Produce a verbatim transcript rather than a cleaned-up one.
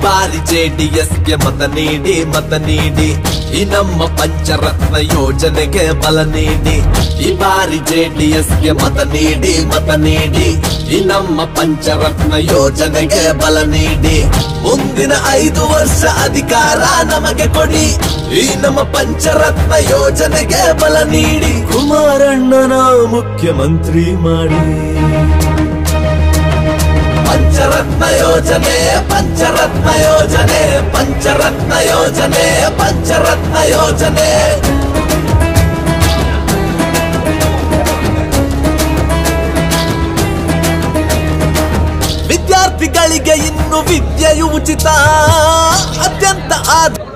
ಬಾರಿ ಜೆಡಿಎಸ್ ಗೆ ಮತ ನೀಡಿ ಮತ ನೀಡಿ ಈ ನಮ್ಮ ಪಂಚರತ್ನ ಯೋಜನೆಗೆ ಬಲ ನೀಡಿ ಈ ಬಾರಿ ಜೆಡಿಎಸ್ ಗೆ ಮತ ನೀಡಿ ಮತ ನೀಡಿ ಈ ನಮ್ಮ ಪಂಚರತ್ನ ಯೋಜನೆಗೆ ಬಲ ನೀಡಿ ಮುಂದಿನ ಐದು ವರ್ಷ ಅಧಿಕಾರ ನಮಗೆ ಕೊಡಿ ಈ ನಮ್ಮ ಪಂಚರತ್ನ ಯೋಜನೆಗೆ ಬಲ ನೀಡಿ ಕುಮಾರಣ್ಣನ ಮುಖ್ಯಮಂತ್ರಿ ಮಾಡಿ ಪಂಚರತ್ನ ಯೋಜನೆ ಪಂಚರತ್ನ ಯೋಜನೆ ಪಂಚರತ್ನ ಯೋಜನೆ ಪಂಚರತ್ನ ಯೋಜನೆ ವಿದ್ಯಾರ್ಥಿಗಳಿಗೆ ಇನ್ನು ವಿದ್ಯೆಯು ಉಚಿತ ಅತ್ಯಂತ ಆದ